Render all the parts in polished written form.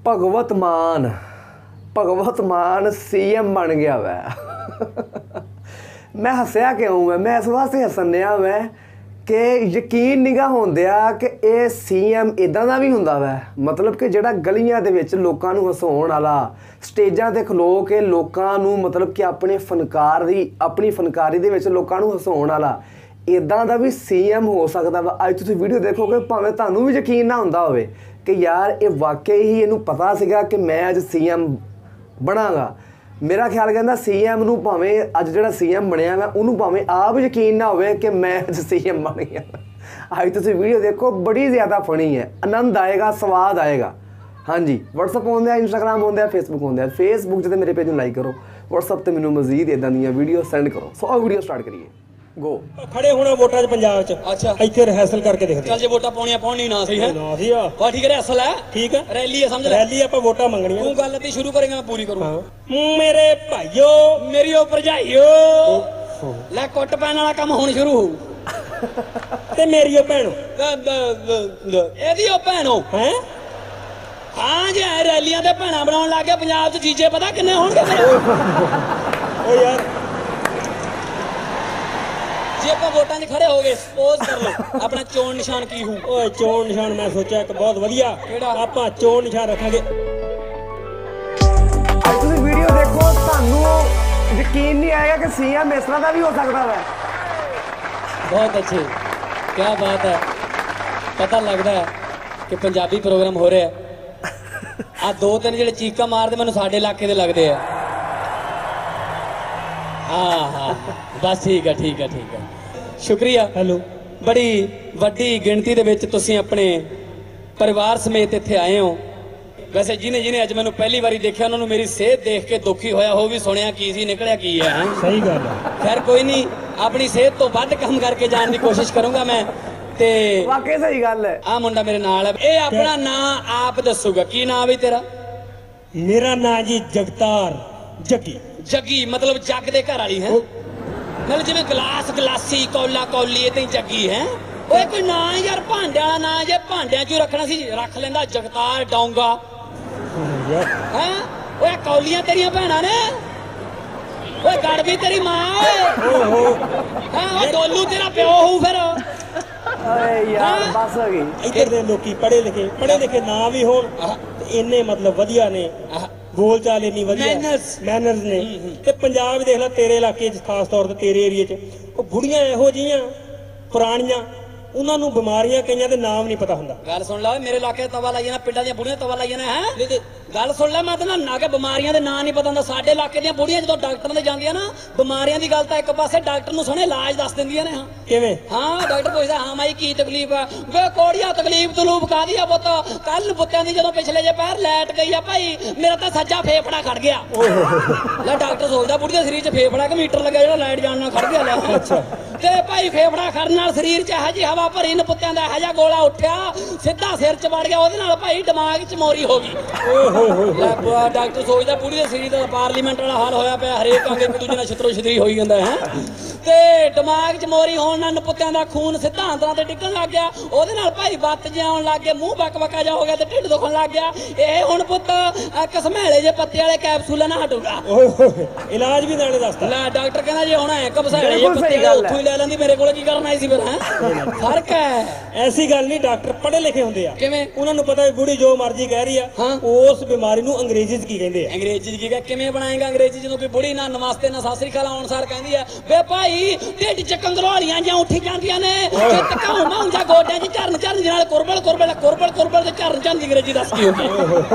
भगवत मान सीएम बन गया वै। मैं हसया क्यों है, मैं इस वास्ते हसन दिया वै कि यकीन नहीं गा होंदिया कि ये सीएम इदां दा भी हुंदा वै। मतलब कि जिहड़ा गलियां दे विच लोकां नूं हसाउण वाला, स्टेजां ते खलो के लोकां नूं मतलब कि अपनी फनकारी दे विच लोकां नूं हसाउण वाला इदां दा भी सीएम हो सकदा वा। अज तुसीं वीडियो देखोगे भावें तुहानूं भी यकीन ना हुंदा होवे कि यार ये वाकई ही इहनूं पता सीगा कि मैं अज सीएम बनांगा। मेरा ख्याल कहता सीएम नूं भावें अज जिहड़ा सीएम बनया मैं उन्होंने भावें आप यकीन ना होवे कि मैं अज सीएम बन गया। अज तुसीं वीडियो देखो बड़ी ज़्यादा फनी है, आनंद आएगा, स्वाद आएगा। हाँ जी, व्हाट्सअप आउंदा, इंस्टाग्राम आउंदा, फेसबुक आउंदा। फेसबुक ते मेरे पेज नूं लाइक करो, व्हाट्सअप ते मैनूं मजीद इदां दीयां वीडियो सेंड करो। सो आओ वीडियो स्टार्ट करिए। गो खड़े होना वोटां च पंजाब च। अच्छा इत्थे रिहर्सल करके देखते चल जे वोटां पाउणियां पाउणी ना सही है ना सी आ बा ठीक है रिहर्सल है ठीक है रैली है समझ ले रैली आपां वोटां मंगणियां तू गल ती शुरू करेगा मैं पूरी करूं मेरे भाइयों मेरी ओ भरजाइयो ले कुट पैन वाला काम हुण शुरू हो ते मेरी ओ भैणो एदी ओ भैणो हैं हां जे रैलियां ते भैणा बनाउण लग गया पंजाब च जीजे पता किन्ने होणगे ओ यार जे आप वोटां 'च खड़े हो गए सपोज कर लो अपना चोण निशान की हूं ओए चोण निशान मैं सोचा एक बहुत वधिया केड़ा आपां चोण निशान रखांगे। अज तुसीं वीडियो देखो तुहानूं यकीन नहीं आएगा कि सीएम इस तरह का भी हो सकता है। बहुत अच्छे क्या बात है, पता लगता है कि पंजाबी प्रोग्राम हो रहा है। आ दो तीन जिहड़े चीका मारदे मैनूं साडे इलाके दे लगदे आ। हाँ हाँ बस ठीक है ठीक है ठीक है शुक्रिया। हेलो बड़ी वड्डी गिणती दे विच तुसीं अपने परिवार समेत इत्थे आए हो। वैसे जिन्हें जिन्हें अज मैनूं पहली बारी देखा उन्होंने मेरी सेहत देख के दुखी होया हो भी सुनिया की सी निकलिया की है। सही गल है खैर कोई नहीं, अपनी सेहत तो वध काम करके जाने की कोशिश करूंगा मैं। ते वाकई सही गल है। आ मुंडा मेरे नाल है, ये अपना नाम आप दसूगा की नाम है तेरा? मेरा नाम जी जगतार जगी। जगी मतलब जग दे घर वाली है मतलब जिवें गिलास गिलासी कौला कौली इदां ही जगी है। ओए कोई ना यार भांडे वाला ना जे भांडियां चों रखना सी रख लेंदा जगतार डोंगा हैं। ओए कौलियां तेरियां भैणां ने, ओए गड़बी तेरी मां हां ओए डोलू तेरा प्यो होऊ फिर। अरे यार बस हो गई। इधर दे लोकी पढ़े लिखे ना भी होण ते इन्ने मतलब वधिया ने बोल चाल इन्नी वधिया मैनर्स ने ते पंजाब देख ला तेरे इलाके च खास तौर ते तेरे एरिए च ओ बुढ़ियां इहो जिहियां पुराणियां उन्हां नूं बीमारियां कईयां दे नाम नहीं पता हुंदा। गल सुन ला मेरे इलाके तवा लाइया ना पिंडां दी बुढ़ियां तवा लाइया ने हैं। गल सुन ला मैं ना कि बीमारियां दे नाम नहीं पता हुंदा। साडे इलाके दी बुढ़ियां जदों डॉक्टर दे जांदियां ना बीमारियां दी गल तां एक पासे डॉक्टर नूं सुणे इलाज दस दिंदियां ने। हां किवें हां डॉक्टर पुछदा हां माई की तकलीफ है वे कोड़िया तकलीफ तलूफ कादी आ पुत्त कल बुत्तियां दी जदों पिछले जे पैर लाइट गई आ भाई मेरा तां सज्जा फेफड़ा खड़ गया। ला डॉक्टर सोचदा बुढ़िया शरीर च फेफड़ा के मीटर लगा जेड़ा लाइट जान नाल खड़ गया। ला अच्छा ते भाई फेफड़ा खड़न नाल शरीर च इहो जी हवा भरी न पुत्तियां दा इहो जिहा गोला उठिया सीधा सिर च वड़ गया ओहदे नाल भाई दिमाग च मोरी हो गई। डॉक्टर सोचदा बुढ़ी दे शरीर दा पार्लीमेंट वाला हाल होया पिया हरेक अंग एक दूजे नाल छतरो छतरी होई जांदा है ते दिमाग च मोरी होण नाल पुत्तियां दा खून सीधा अंदरां ते डिग्गण लग गया। ओहदे नाल भाई बत्त जिहा आउण लग गया, मूंह बकबका जा हो गया ते ढिੱਡ दुखण लग गया। ਇਹ ਹੁਣ ਪੁੱਤ ਕਸਮੇਲੇ ਜੇ ਪੱਤੇ ਵਾਲੇ ਕੈਪਸੂਲ ਨਾ ਹਟੂਗਾ। ਇਲਾਜ ਵੀ ਨਾਲੇ ਦੱਸਦਾ ਲੈ ਡਾਕਟਰ ਕਹਿੰਦਾ ਜੇ ਹੁਣ ਹੈ ਕਸਮੇਲੇ ਜੇ ਪੱਤੇ ਵਾਲੇ ਉੱਥੋਂ ਹੀ ਲੈ ਲੈਂਦੀ ਮੇਰੇ ਕੋਲ ਕੀ ਕਰਨ ਆਈ ਸੀ ਫਿਰ ਹੈ। ਫਰਕ ਹੈ ਐਸੀ ਗੱਲ ਨਹੀਂ ਡਾਕਟਰ ਪੜ੍ਹੇ ਲਿਖੇ ਹੁੰਦੇ ਆ ਕਿਵੇਂ ਉਹਨਾਂ ਨੂੰ ਪਤਾ ਵੀ ਬੁੜੀ ਜੋ ਮਰਜ਼ੀ ਕਹਿ ਰਹੀ ਆ ਉਸ ਬਿਮਾਰੀ ਨੂੰ ਅੰਗਰੇਜ਼ੀ 'ਚ ਕੀ ਕਹਿੰਦੇ ਆ। ਅੰਗਰੇਜ਼ੀ 'ਚ ਕੀ ਕਹਿੰਦੇ ਕਿਵੇਂ ਬਣਾਏਗਾ ਅੰਗਰੇਜ਼ੀ ਜਦੋਂ ਕੋਈ ਬੁੜੀ ਨਾ ਨਮਸਤੇ ਨਾ ਸਤਿ ਸ੍ਰੀ ਅਕਾਲ ਆਉਣ ਸਾਰ ਕਹਿੰਦੀ ਆ ਵੇ ਭਾਈ ਢਿੱਡ 'ਚ ਕੰਗਰੋਲੀਆਂ ਜਾਂ ਉੱਠੀ ਜਾਂਦੀਆਂ ਨੇ ਚਿੱਤ ਘਾਉਣਾ ਹੁੰਦਾ ਗੋਡਿਆਂ 'ਚ ਝਰਨ ਝਰਨ ਨਾਲ ਕੁਰਬਲ ਕੁਰਬਲ ਕੁਰਬਲ ਕੁਰਬਲ ਤੇ ਝਰਨ ਝਰਨ ਦੀ ਅੰਗਰੇਜ਼ੀ ਦੱਸ ਕੀ ਹੁੰਦੀ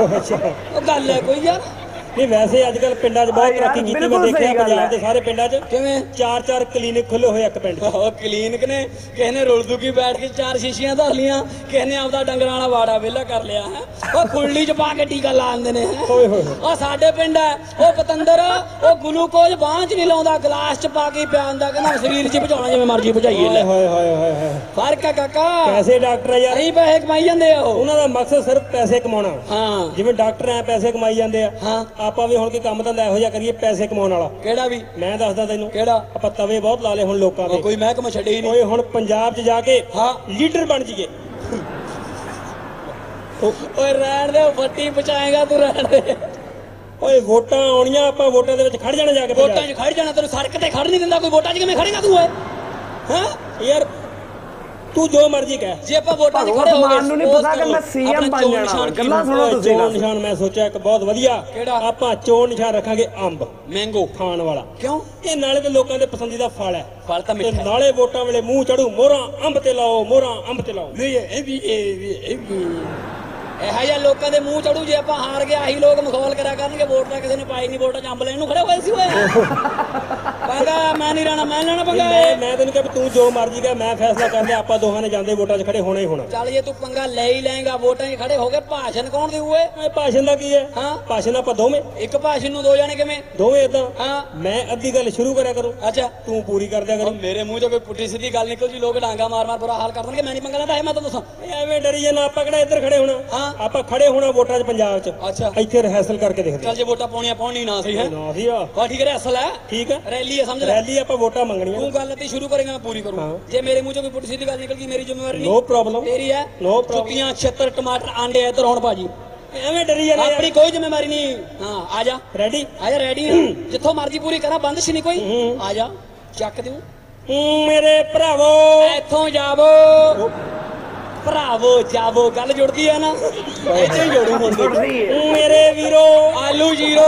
ਉਹ ਗੱਲ ਹੈ ਕੋਈ ਯਾਰ। नहीं वैसे अजकल पिंडां च बहुत तरक्की की मैं देखा पंजाब के सारे पिंडां च किवें 4-4 क्लीनिक खुले हुए एक पिंड क्लीनिक ने किसी ने रुल दुकी बैठ के 4 शीशियां धर लिया किसी ने आपदा डंगरां वाला वाड़ा वेला कर लिया है और खुल्ली च पा के टीका ला दिंदे ने और साडे पिंड है वो पतंदर वो ग्लूकोज बांह च नहीं लाउंदा गिलास च पा के पिया दिंदा कहंदा शरीर च भजाउणा जिवें मर्जी भजाइए ले फर्क है काका कैसे डॉक्टर यार नहीं पैसे कमाई जांदे आ उन्हां दा मकसद सिर्फ पैसे कमाउणा। हां जिवें डॉक्टर है पैसे कमाई जांदे आ हां ਆਪਾਂ ਵੀ ਹੁਣ ਕੀ ਕੰਮ ਧੰਦਾ ਇਹੋ ਜਿਹਾ ਕਰੀਏ ਪੈਸੇ ਕਮਾਉਣ ਵਾਲਾ। ਕਿਹੜਾ ਵੀ ਮੈਂ ਦੱਸਦਾ ਤੈਨੂੰ ਕਿਹੜਾ ਆਪਾਂ ਤਵੇ ਬਹੁਤ ਲਾ ਲਏ ਹੁਣ ਲੋਕਾਂ ਦੇ ਕੋਈ ਮਹਿਕਮਾ ਛੱਡੇ ਹੀ ਨਹੀਂ। ਓਏ ਹੁਣ ਪੰਜਾਬ 'ਚ ਜਾ ਕੇ ਹਾਂ ਲੀਡਰ ਬਣ ਜਾਈਏ ਓਏ ਰਹਿਣ ਦੇ ਫੱਟੀ ਪਚਾਏਗਾ ਤੂੰ ਰਹਿਣ ਦੇ ਓਏ ਵੋਟਾਂ ਆਉਣੀਆਂ ਆਪਾਂ ਵੋਟਾਂ ਦੇ ਵਿੱਚ ਖੜ ਜਾਣਾ ਜਾ ਕੇ ਵੋਟਾਂ 'ਚ ਖੜ ਜਾਣਾ ਤੈਨੂੰ ਸੜਕ ਤੇ ਖੜ ਨਹੀਂ ਦਿੰਦਾ ਕੋਈ ਵੋਟਾਂ 'ਚ ਕਿਵੇਂ ਖੜੇਗਾ ਤੂੰ ਓਏ ਹਾਂ ਯਾਰ ਤੂੰ ਜੋ ਮਰਜ਼ੀ ਕਹਿ ਜੇ ਆਪਾਂ ਵੋਟਾਂ 'ਚ ਖੜੇ ਭਗਵੰਤ ਹੋ ਮਾਨ ਨੂੰ ਨਹੀਂ ਪਤਾ ਕਿ ਮੈਂ ਸੀਐਮ ਬਣ ਜਾਣਾ ਗੱਲਾਂ ਸੁਣੋ ਤੁਸੀਂ ਚੋਣ ਨਿਸ਼ਾਨ ਮੈਂ ਸੋਚਿਆ ਇੱਕ ਬਹੁਤ ਵਧੀਆ ਕਿਹੜਾ? ਆਪਾਂ ਚੋਣ ਨਿਸ਼ਾਨ ਰੱਖਾਂਗੇ ਅੰਬ ਮੈਂਗੋ ਖਾਣ ਵਾਲਾ ਕਿਉਂ ਇਹ ਨਾਲੇ ਤੇ ਲੋਕਾਂ ਦੇ ਪਸੰਦੀਦਾ ਫਲ ਹੈ ਫਲ ਤਾਂ ਤੇ ਮਿੱਠਾ ਹੈ। ਨਾਲੇ ਵੋਟਾਂ ਵੇਲੇ ਮੂੰਹ ਚੜੂ ਮੋਹਰਾਂ ਅੰਬ ਤੇ ਲਾਓ ਮੋਹਰਾਂ ਅੰਬ ਤੇ ਲਾਓ ਨਹੀਂ ਇਹ ਵੀ ਇਹ ਜਿਹਾ ਲੋਕਾਂ ਦੇ ਮੂੰਹ ਚੜੂ ਜੇ ਆਪਾਂ ਹਾਰ ਗਏ ਆਹੀ ਲੋਕ ਮਖੌਲ ਕਰਿਆ ਕਰਨਗੇ ਵੋਟ ਤਾਂ ਕਿਸੇ ਨੇ ਪਾਈ ਨਹੀਂ ਵੋਟਾਂ 'ਚ ਅੰਬ ਲੈਣ ਨੂੰ ਖੜੇ ਹੋਏ ਸੀ ਓਏ ਪੰਗਾ ਮੈਂ ਨਹੀਂ ਰਹਿਣਾ ਮੈਂ ਲੈਣਾ ਪੰਗਾ ਮੈਂ ਤੈਨੂੰ ਕਿਹਾ ਵੀ ਤੂੰ ਜੋ ਮਰਜ਼ੀ ਕਹਿ ਮੈਂ ਫੈਸਲਾ ਕਰ ਲਿਆ ਆਪਾਂ ਦੋਹਾਂ ਨੇ ਜਾਂਦੇ ਵੋਟਾਂ 'ਚ ਖੜੇ ਹੋਣਾ ਹੀ ਹੋਣਾ ਚੱਲ ਜੇ ਤੂੰ ਪੰਗਾ ਲੈ ਹੀ ਲਏਗਾ ਵੋਟਾਂ 'ਚ ਖੜੇ ਹੋ ਗਏ ਭਾਸ਼ਣ ਕੌਣ ਦੇਊ ਓਏ ਇਹ ਭਾਸ਼ਣ ਦਾ ਕੀ ਹੈ ਹਾਂ। ਭਾਸ਼ਣ ਆਪਾਂ ਦੋਵੇਂ ਇੱਕ ਭਾਸ਼ਣ ਨੂੰ ਦੋ ਜਾਣੇ ਕਿਵੇਂ ਦੋਵੇਂ ਇਦਾਂ ਹਾਂ ਮੈਂ ਅੱਧੀ ਗੱਲ ਸ਼ੁਰੂ ਕਰਿਆ ਕਰੂੰ ਅੱਛਾ ਤੂੰ ਪੂਰੀ ਕਰ ਦਿਆ ਉਹ ਕਰੀ ਮੇਰੇ ਮੂੰਹ 'ਚੋਂ ਕੋਈ ਪੁੱਠੀ ਸਿੱਧੀ ਗੱਲ ਨਿਕਲ ਜੀ ਲੋਕ ਡਾਂਗਾ ਮਾਰ ਮਾਰ ਬੁਰਾ ਹਾਲ ਕਰ ਦੇਣਗੇ ਮੈਂ ਨਹੀਂ ਪੰਗਾ ਲੈਂਦਾ ਮੈਂ ਤਾਂ ਦੱਸਾਂ ਐਵੇਂ ਡਰੀ ਜੇ ਨਾ ਆਪਾਂ ਕਿਹੜਾ ਇੱਧਰ ਖੜੇ ਹੋਣਾ ਹਾਂ। ਆਪਾਂ ਖੜੇ ਹੋਣਾ ਵੋਟਾਂ 'ਚ ਪੰਜਾਬ 'ਚ ਅੱਛਾ ਇੱਥੇ ਰਿਹਰਸਲ ਕਰਕੇ ਦੇਖਦੇ ਚੱਲ ਜੇ ਵੋਟਾਂ ਪਾਉਣੀਆਂ ਪਾਉਣੀ ਨਾ ਸਹੀ ਹੈ ਨਾ ਸੀ ਆ ਹਾਂ ਠੀਕ ਹੈ ਅਸਲ ਹੈ ਠੀਕ ਹੈ ਰੈਲੀ ਹੈ ਸਮਝ ਲੈ ਰੈਲੀ ਆਪਾਂ ਵੋਟਾਂ ਮੰਗਣੀਆਂ ਤੂੰ ਗੱਲ ਤੇ ਸ਼ੁਰੂ ਕਰੇਗਾ ਮੈਂ ਪੂਰੀ ਕਰੂੰ ਹਾਂ। ਜੇ ਮੇਰੇ ਮੂੰਹ 'ਚੋਂ ਕੋਈ ਪੁੱਠੀ ਸਿੱਧੀ ਗੱਲ ਨਿਕਲ ਗਈ ਮੇਰੀ ਜ਼ਿੰਮੇਵਾਰੀ ਨੋ ਨਹੀਂ ਪ੍ਰੋਬਲਮ ਤੇਰੀ ਹੈ No problem. ਚੁੱਕੀਆਂ 76 ਟਮਾਟਰ ਆਂਡੇ ਇੱਧਰ ਹੁਣ ਭਾਜੀ ਐਵੇਂ ਡਰੀ ਜਾਣਾ ਆਪਣੀ ਕੋਈ ਜ਼ਿੰਮੇਵਾਰੀ ਨਹੀਂ ਹਾਂ ਆ ਜਾ ਰੈਡੀ ਆ ਜਾ ਰੈਡੀ ਹਾਂ ਜਿੱਥੋਂ ਮਰਜ਼ੀ ਪੂਰੀ ਕਰਾਂ ਬੰਦਸ਼ ਨਹੀਂ ਕੋਈ ਆ ਜਾ ਚੱਕ ਦਿਓ ਮੇਰੇ ਭਰਾਵੋ ਇੱਥੋਂ ਜਾਵੋ ਭਰਾਵੋ ਜਾਵੋ ਗੱਲ ਜੁੜਦੀ ਹੈ ਨਾ ਇੱਥੇ ਹੀ ਜੋੜੂ ਹੁਣ ਤੋਂ। ਮੇਰੇ ਵੀਰੋ ਆਲੂ ਜੀਰੋ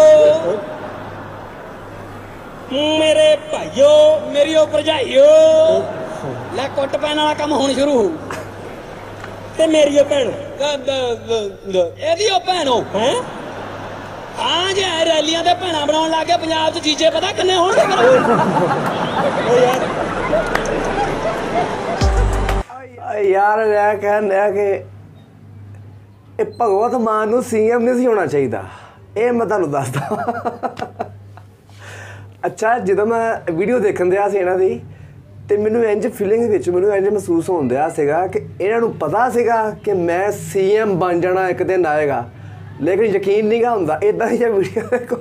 ਮੇਰੇ ਭਾਈਓ ਮੇਰੀ ਉਹ ਭਰਜਾਈਓ ਲੈ ਕੁੱਟ ਪੈਣ ਵਾਲਾ ਕੰਮ ਹੁਣ ਸ਼ੁਰੂ ਹੋਊ ਤੇ ਮੇਰੀ ਭੈਣ ਇਹਦੀ ਉਹ ਭੈਣੋ ਹੈ ਹਾਂ ਜੇ ਰੈਲੀਆਂ ਤੇ ਭੈਣਾਂ ਬਣਾਉਣ ਲੱਗ ਗਏ ਪੰਜਾਬ 'ਚ ਜੀਜੇ ਪਤਾ ਕਿੰਨੇ ਹੋਣਗੇ ਫਿਰ ਓ ਯਾਰ ਯਾਰ ਮੈਂ ਕਹਿੰਦਾ ਕਿ ਇਹ ਭਗਵੰਤ ਮਾਨ ਨੂੰ ਸੀਐਮ ਨਹੀਂ ਸੀ ਹੋਣਾ ਚਾਹੀਦਾ ਇਹ ਮੈਂ ਤੁਹਾਨੂੰ ਦੱਸਦਾ ਅੱਛਾ ਜਦੋਂ ਮੈਂ ਵੀਡੀਓ ਦੇਖਣ ਦਿਆ ਸੀ ਇਹਨਾਂ ਦੀ ਤੇ ਮੈਨੂੰ ਇੰਜ ਫੀਲਿੰਗ ਵਿੱਚ ਮੈਨੂੰ ਇੰਜ ਮਹਿਸੂਸ ਹੁੰਦਿਆ ਸੀਗਾ ਕਿ ਇਹਨਾਂ ਨੂੰ ਪਤਾ ਸੀਗਾ ਕਿ ਮੈਂ ਸੀਐਮ ਬਣ ਜਾਣਾ ਇੱਕ ਦਿਨ ਆਏਗਾ ਲੇਕਿਨ ਯਕੀਨ ਨਹੀਂ ਗਾ ਹੁੰਦਾ ਇਦਾਂ ਹੀ ਵੀਡੀਓ ਦੇਖੋ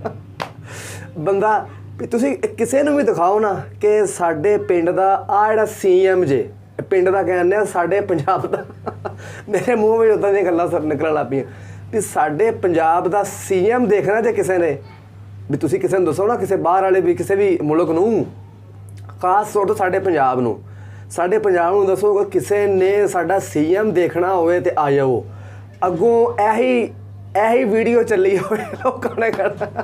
ਬੰਦਾ ਵੀ ਤੁਸੀਂ ਕਿਸੇ ਨੂੰ ਵੀ ਦਿਖਾਓ ਨਾ ਕਿ ਸਾਡੇ ਪਿੰਡ ਦਾ ਆ ਜਿਹੜਾ ਸੀਐਮ ਜੇ ਪਿੰਡ ਦਾ ਕਹਿੰਦੇ ਆ ਸਾਡੇ ਪੰਜਾਬ ਦਾ ਮੇਰੇ ਮੂੰਹ ਵਿੱਚ ਉਦਾਂ ਦੀਆਂ ਗੱਲਾਂ ਨਿਕਲਣ ਲੱਗ ਪਈਆਂ ਵੀ ਸਾਡੇ ਪੰਜਾਬ ਦਾ ਸੀਐਮ ਦੇਖਣਾ ਜੇ ਕਿਸੇ ਨੇ ਵੀ ਤੁਸੀਂ ਕਿਸੇ ਨੂੰ ਦੱਸੋ ਨਾ ਕਿਸੇ ਬਾਹਰ ਵਾਲੇ ਵੀ ਕਿਸੇ ਵੀ ਮੁਲਕ ਨੂੰ ਖਾਸ ਤੌਰ ਤੇ ਸਾਡੇ ਪੰਜਾਬ ਨੂੰ ਦੱਸੋ ਕਿ ਕਿਸੇ ਨੇ ਸਾਡਾ ਸੀਐਮ ਦੇਖਣਾ ਹੋਵੇ ਤੇ ਆ ਜਾਓ ਅੱਗੋਂ ਇਹੀ ਵੀਡੀਓ ਚੱਲੀ ਹੋਵੇ ਲੋਕਾਂ ਨੇ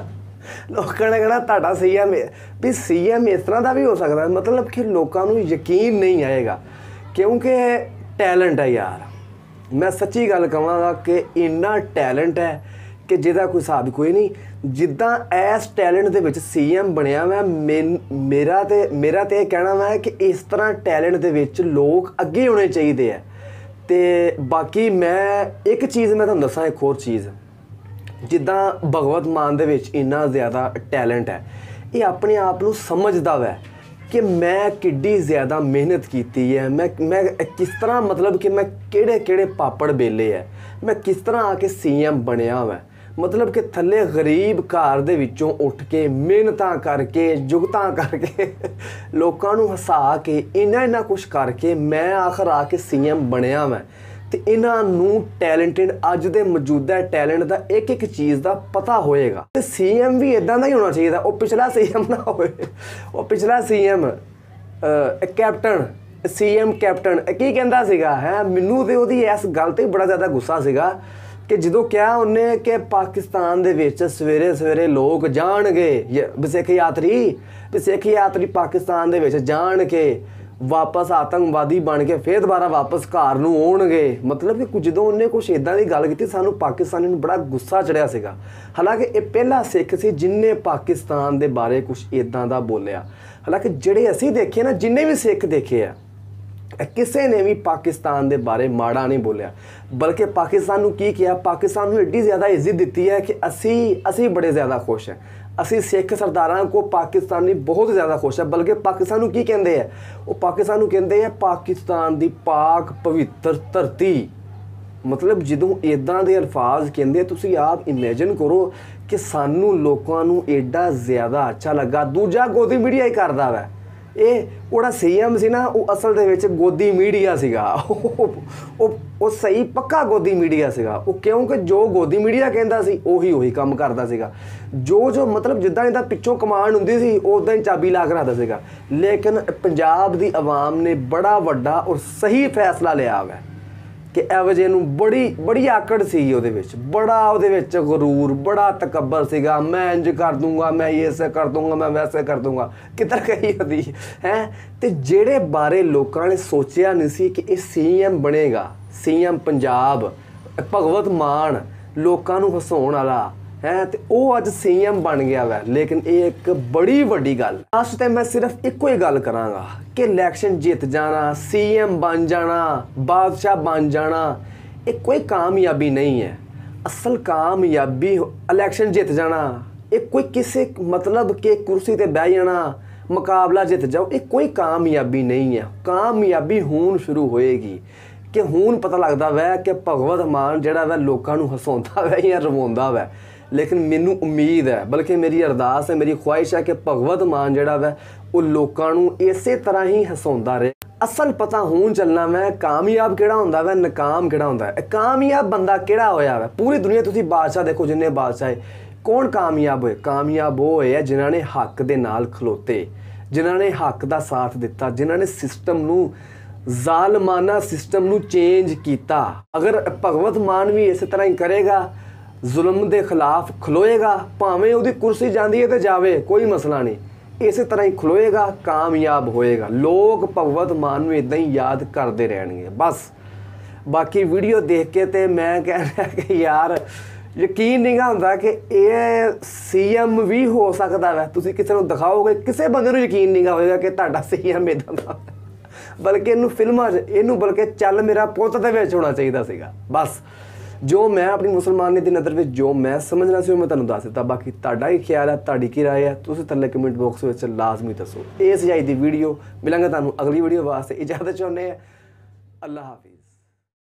ਕਹਿਣਾ ਤੁਹਾਡਾ ਸੀਐਮ ਵੀ ਸੀਐਮ ਇਸ ਤਰ੍ਹਾਂ ਦਾ ਵੀ ਹੋ ਸਕਦਾ ਮਤਲਬ ਕਿ ਲੋਕਾਂ ਨੂੰ ਯਕੀਨ ਨਹੀਂ ਆਏਗਾ ਕਿਉਂਕਿ ਟੈਲੈਂਟ ਹੈ ਯਾਰ ਮੈਂ ਸੱਚੀ ਗੱਲ ਕਹਾਂਗਾ ਕਿ ਇੰਨਾ ਟੈਲੈਂਟ ਹੈ ਕਿ ਜਿਹਦਾ ਕੋਈ ਹਿਸਾਬ ਕੋਈ ਨਹੀਂ ਜਿੱਦਾਂ ਇਸ ਟੈਲੈਂਟ ਦੇ ਵਿੱਚ ਸੀਐਮ ਬਣਿਆ ਮੈਂ ਮੇਰਾ ਤੇ ਇਹ ਕਹਿਣਾ ਵਾ ਕਿ ਇਸ ਤਰ੍ਹਾਂ ਟੈਲੈਂਟ ਦੇ ਵਿੱਚ ਲੋਕ ਅੱਗੇ ਹੋਣੇ ਚਾਹੀਦੇ ਆ ਤੇ ਬਾਕੀ ਮੈਂ ਇੱਕ ਚੀਜ਼ ਮੈਂ ਤੁਹਾਨੂੰ ਦੱਸਾਂ ਇੱਕ ਹੋਰ ਚੀਜ਼ ਜਿੱਦਾਂ ਭਗਵੰਤ ਮਾਨ ਦੇ ਵਿੱਚ ਇੰਨਾ ਜ਼ਿਆਦਾ ਟੈਲੈਂਟ ਹੈ ਇਹ ਆਪਣੇ ਆਪ ਨੂੰ ਸਮਝਦਾ ਵੈ ਕਿ ਮੈਂ ਕਿੱਡੀ ਜ਼ਿਆਦਾ ਮਿਹਨਤ ਕੀਤੀ ਹੈ ਮੈਂ ਕਿਸ ਤਰ੍ਹਾਂ ਮਤਲਬ ਕਿ ਮੈਂ ਕਿਹੜੇ ਪਾਪੜ ਬੇਲੇ ਹੈ ਮੈਂ ਕਿਸ ਤਰ੍ਹਾਂ ਆ ਕੇ ਸੀਐਮ ਬਣਿਆ ਵੈ ਮਤਲਬ ਕਿ ਥੱਲੇ ਗਰੀਬ ਘਰ ਦੇ ਵਿੱਚੋਂ ਉੱਠ ਕੇ ਮਿਹਨਤਾਂ ਕਰਕੇ ਜੁਗਤਾਂ ਕਰਕੇ ਲੋਕਾਂ ਨੂੰ ਹਸਾ ਕੇ ਇੰਨਾ ਕੁਛ ਕਰਕੇ ਮੈਂ ਆਖਰ ਆ ਕੇ ਸੀਐਮ ਬਣਿਆ ਵੈ ਤੇ ਇਹਨਾਂ ਨੂੰ ਟੈਲੈਂਟਡ ਅੱਜ ਦੇ ਮੌਜੂਦਾ ਟੈਲੈਂਟ ਦਾ ਇੱਕ ਚੀਜ਼ ਦਾ ਪਤਾ ਹੋਏਗਾ ਤੇ ਸੀਐਮ ਵੀ ਇਦਾਂ ਦਾ ਹੀ ਹੋਣਾ ਚਾਹੀਦਾ ਉਹ ਪਿਛਲਾ ਸੀਐਮ ਨਾ ਹੋਵੇ ਉਹ ਪਿਛਲਾ ਸੀਐਮ ਕੈਪਟਨ ਸੀਐਮ ਕੈਪਟਨ ਕੀ ਕਹਿੰਦਾ ਸੀਗਾ ਹੈ ਮੈਨੂੰ ਤੇ ਉਹਦੀ ਇਸ ਗੱਲ ਤੇ ਬੜਾ ਜ਼ਿਆਦਾ ਗੁੱਸਾ ਸੀਗਾ ਕਿ ਜਦੋਂ ਕਿਹਾ ਉਹਨੇ ਕਿ ਪਾਕਿਸਤਾਨ ਦੇ ਵਿੱਚ ਸਵੇਰੇ ਲੋਕ ਜਾਣਗੇ ਸਿੱਖ ਯਾਤਰੀ ਪਾਕਿਸਤਾਨ ਦੇ ਵਿੱਚ ਜਾਣ ਕੇ ਵਾਪਸ ਆਤੰਕਵਾਦੀ ਬਣ ਕੇ ਫਿਰ ਦੁਬਾਰਾ ਵਾਪਸ ਘਰ ਨੂੰ ਆਉਣਗੇ ਮਤਲਬ ਕਿ ਜਦੋਂ ਉਹਨੇ ਕੁਛ ਇਦਾਂ ਦੀ ਗੱਲ ਕੀਤੀ ਸਾਨੂੰ ਪਾਕਿਸਤਾਨੀ ਨੂੰ ਬੜਾ ਗੁੱਸਾ ਚੜਿਆ ਸੀਗਾ ਹਾਲਾਂਕਿ ਇਹ ਪਹਿਲਾ ਸਿੱਖ ਸੀ ਜਿਨਨੇ ਪਾਕਿਸਤਾਨ ਦੇ ਬਾਰੇ ਕੁਛ ਇਦਾਂ ਦਾ ਬੋਲਿਆ ਹਾਲਾਂਕਿ ਜਿਹੜੇ ਅਸੀਂ ਦੇਖੇ ਨਾ ਜਿੰਨੇ ਵੀ ਸਿੱਖ ਦੇਖੇ ਆ ਕਿਸੇ ਨੇ ਵੀ ਪਾਕਿਸਤਾਨ ਦੇ ਬਾਰੇ ਮਾੜਾ ਨਹੀਂ ਬੋਲਿਆ ਬਲਕਿ ਪਾਕਿਸਤਾਨ ਨੂੰ ਕੀ ਕਿਹਾ ਪਾਕਿਸਤਾਨ ਨੂੰ ਐਡੀ ਜ਼ਿਆਦਾ ਇੱਜ਼ਤ ਦਿੱਤੀ ਹੈ ਕਿ ਅਸੀਂ ਬੜੇ ਜ਼ਿਆਦਾ ਖੁਸ਼ ਹਾਂ ਅਸੀਂ ਸਿੱਖ ਸਰਦਾਰਾਂ ਕੋ ਪਾਕਿਸਤਾਨੀ ਬਹੁਤ ਜ਼ਿਆਦਾ ਖੁਸ਼ ਹੈ ਬਲਕਿ ਪਾਕਿਸਤਾਨ ਨੂੰ ਕੀ ਕਹਿੰਦੇ ਆ ਉਹ ਪਾਕਿਸਤਾਨ ਨੂੰ ਕਹਿੰਦੇ ਆ ਪਾਕਿਸਤਾਨ ਦੀ ਪਾਕ ਪਵਿੱਤਰ ਧਰਤੀ ਮਤਲਬ ਜਦੋਂ ਇਦਾਂ ਦੇ ਅਲਫਾਜ਼ ਕਹਿੰਦੇ ਤੁਸੀਂ ਆਪ ਇਮੇਜਿਨ ਕਰੋ ਕਿ ਸਾਨੂੰ ਲੋਕਾਂ ਨੂੰ ਐਡਾ ਜ਼ਿਆਦਾ ਅੱਛਾ ਲੱਗਾ ਦੂਜਾ ਗੋਦੀ ਮੀਡੀਆ ਹੀ ਕਰਦਾ ਵਾ ਇਹ ਉਹਦਾ ਸੀਐਮ ਸੀ ਨਾ, ਉਹ ਅਸਲ ਦੇ ਵਿੱਚ ਗੋਦੀ ਮੀਡੀਆ ਸੀਗਾ। ਉਹ ਸਹੀ ਪੱਕਾ ਗੋਦੀ ਮੀਡੀਆ ਸੀਗਾ ਉਹ, ਕਿਉਂਕਿ ਜੋ ਗੋਦੀ ਮੀਡੀਆ ਕਹਿੰਦਾ ਸੀ ਉਹੀ ਕੰਮ ਕਰਦਾ ਸੀਗਾ। ਜੋ ਮਤਲਬ ਜਿੱਦਾਂ ਇਹਦਾ ਪਿੱਛੋਂ ਕਮਾਂਡ ਹੁੰਦੀ ਸੀ ਉਦਾਂ ਹੀ ਚਾਬੀ ਲਾ ਕੇ ਰੱਖਦਾ ਸੀਗਾ। ਲੇਕਿਨ ਪੰਜਾਬ ਦੀ ਆਵਾਮ ਨੇ ਬੜਾ ਵੱਡਾ ਔਰ ਸਹੀ ਫੈਸਲਾ ਲਿਆ ਵਾ ਕਿ ਇਹੋ ਜਿਹੇ ਨੂੰ ਬੜੀ ਆਕੜ ਸੀ ਉਹਦੇ ਵਿੱਚ, ਬੜਾ ਉਹਦੇ ਵਿੱਚ ਗਰੂਰ, ਬੜਾ ਤਕੱਬਰ ਸੀਗਾ। ਮੈਂ ਇੰਜ ਕਰ ਦੂੰਗਾ, ਮੈਂ ਇਹ ਕਰ ਦੂੰਗਾ, ਮੈਂ ਵੈਸੇ ਕਰ ਦੂੰਗਾ, ਕਿੱਧਰ ਗਈ ਉਹਦੀ ਹੈ। ਤੇ ਜਿਹੜੇ ਬਾਰੇ ਲੋਕਾਂ ਨੇ ਸੋਚਿਆ ਨਹੀਂ ਸੀ ਕਿ ਇਹ ਸੀਐਮ ਬਣੇਗਾ, ਸੀਐਮ ਪੰਜਾਬ ਭਗਵੰਤ ਮਾਨ, ਲੋਕਾਂ ਨੂੰ ਹਸਾਉਣ ਵਾਲਾ ਹੈ, ਤੇ ਉਹ ਅੱਜ ਸੀਐਮ ਬਣ ਗਿਆ ਵਾ। ਲੇਕਿਨ ਇਹ ਇੱਕ ਬੜੀ ਵੱਡੀ ਗੱਲ। ਲਾਸਟ ਤੇ ਮੈਂ ਸਿਰਫ ਇੱਕੋ ਹੀ ਗੱਲ ਕਰਾਂਗਾ ਕਿ ਇਲੈਕਸ਼ਨ ਜਿੱਤ ਜਾਣਾ, ਸੀਐਮ ਬਣ ਜਾਣਾ, ਬਾਦਸ਼ਾਹ ਬਣ ਜਾਣਾ, ਇਹ ਕੋਈ ਕਾਮਯਾਬੀ ਨਹੀਂ ਹੈ। ਅਸਲ ਕਾਮਯਾਬੀ ਇਲੈਕਸ਼ਨ ਜਿੱਤ ਜਾਣਾ, ਇਹ ਕੋਈ ਕਿਸੇ ਮਤਲਬ ਕਿ ਕੁਰਸੀ ਤੇ ਬਹਿ ਜਾਣਾ, ਮੁਕਾਬਲਾ ਜਿੱਤ ਜਾਓ, ਇਹ ਕੋਈ ਕਾਮਯਾਬੀ ਨਹੀਂ ਹੈ। ਕਾਮਯਾਬੀ ਹੁਣ ਸ਼ੁਰੂ ਹੋਏਗੀ ਕਿ ਹੁਣ ਪਤਾ ਲੱਗਦਾ ਵੈ ਕਿ ਭਗਵੰਤ ਮਾਨ ਜਿਹੜਾ ਵੈ ਲੋਕਾਂ ਨੂੰ ਹਸਾਉਂਦਾ ਵੈ ਜਾਂ ਰਵਾਉਂਦਾ ਵੈ। ਲੇਕਿਨ ਮੈਨੂੰ ਉਮੀਦ ਹੈ, ਬਲਕਿ ਮੇਰੀ ਅਰਦਾਸ ਹੈ, ਮੇਰੀ ਖੁਆਇਸ਼ ਹੈ ਕਿ ਭਗਵੰਤ ਮਾਨ ਜਿਹੜਾ ਵੈ ਉਹ ਲੋਕਾਂ ਨੂੰ ਇਸੇ ਤਰ੍ਹਾਂ ਹੀ ਹਸਾਉਂਦਾ ਰਹੇ। ਅਸਲ ਪਤਾ ਹੁਣ ਚੱਲਣਾ ਵੈ ਕਾਮਯਾਬ ਕਿਹੜਾ ਹੁੰਦਾ ਵੈ, ਨਾਕਾਮ ਕਿਹੜਾ ਹੁੰਦਾ ਹੈ। ਕਾਮਯਾਬ ਬੰਦਾ ਕਿਹੜਾ ਹੋਇਆ ਵੈ? ਪੂਰੀ ਦੁਨੀਆ ਤੁਸੀਂ ਬਾਦਸ਼ਾਹ ਦੇਖੋ, ਜਿੰਨੇ ਬਾਦਸ਼ਾਹ ਕੌਣ ਕਾਮਯਾਬ ਹੋਏ? ਕਾਮਯਾਬ ਉਹ ਹੋਏ ਆ ਜਿਨ੍ਹਾਂ ਨੇ ਹੱਕ ਦੇ ਨਾਲ ਖਲੋਤੇ, ਜਿਨ੍ਹਾਂ ਨੇ ਹੱਕ ਦਾ ਸਾਥ ਦਿੱਤਾ, ਜਿਨ੍ਹਾਂ ਨੇ ਸਿਸਟਮ ਨੂੰ, ਜ਼ਾਲਮਾਨਾ ਸਿਸਟਮ ਨੂੰ ਚੇਂਜ ਕੀਤਾ। ਅਗਰ ਭਗਵੰਤ ਮਾਨ ਵੀ ਇਸੇ ਤਰ੍ਹਾਂ ਹੀ ਕਰੇਗਾ, ਜ਼ੁਲਮ ਦੇ ਖਿਲਾਫ ਖਲੋਏਗਾ, ਭਾਵੇਂ ਉਹਦੀ ਕੁਰਸੀ ਜਾਂਦੀ ਹੈ ਤੇ ਜਾਵੇ, ਕੋਈ ਮਸਲਾ ਨਹੀਂ, ਇਸੇ ਤਰ੍ਹਾਂ ਹੀ ਖਲੋਏਗਾ, ਕਾਮਯਾਬ ਹੋਏਗਾ। ਲੋਕ ਭਗਵੰਤ ਮਾਨ ਨੂੰ ਇਦਾਂ ਹੀ ਯਾਦ ਕਰਦੇ ਰਹਿਣਗੇ ਬਸ। ਬਾਕੀ ਵੀਡੀਓ ਦੇਖ ਕੇ ਤੇ ਮੈਂ ਕਹਿ ਰਿਹਾ ਕਿ ਯਾਰ ਯਕੀਨ ਨਹੀਂ ਹੁੰਦਾ ਕਿ ਇਹ ਸੀਐਮ ਵੀ ਹੋ ਸਕਦਾ ਵੈ। ਤੁਸੀਂ ਕਿਸੇ ਨੂੰ ਦਿਖਾਓਗੇ, ਕਿਸੇ ਬੰਦੇ ਨੂੰ ਯਕੀਨ ਨਹੀਂ ਹੋਏਗਾ ਕਿ ਤੁਹਾਡਾ ਸੀਐਮ ਇਦਾਂ ਦਾ, ਬਲਕਿ ਇਹਨੂੰ ਫਿਲਮਾਂ 'ਚ, ਇਹਨੂੰ ਬਲਕਿ ਚੱਲ ਮੇਰਾ ਪੁੱਤ ਦੇ ਵਿੱਚ ਹੋਣਾ ਚਾਹੀਦਾ ਸੀਗਾ। ਬਸ ਜੋ ਮੈਂ ਆਪਣੀ ਮੁਸਲਮਾਨੀ ਦੀ ਨਜ਼ਰ ਵਿੱਚ ਜੋ ਮੈਂ ਸਮਝਣਾ ਸੀ ਉਹ ਮੈਂ ਤੁਹਾਨੂੰ ਦੱਸ ਦਿੱਤਾ। ਬਾਕੀ ਤੁਹਾਡਾ ਹੀ ਖਿਆਲ ਹੈ, ਤੁਹਾਡੀ ਕੀ ਰਾਏ ਹੈ, ਤੁਸੀਂ ਥੱਲੇ ਕਮੈਂਟ ਬਾਕਸ ਵਿੱਚ ਲਾਜ਼ਮੀ ਦੱਸੋ। ਇਹ ਸੀ ਅੱਜ ਦੀ ਵੀਡੀਓ। ਮਿਲਾਂਗੇ ਤੁਹਾਨੂੰ ਅਗਲੀ ਵੀਡੀਓ ਵਾਸਤੇ। ਇਜਾਜ਼ਤ ਚਾਹੁੰਦੇ ਹਾਂ। ਅੱਲਾ ਹਾਫਿਜ਼।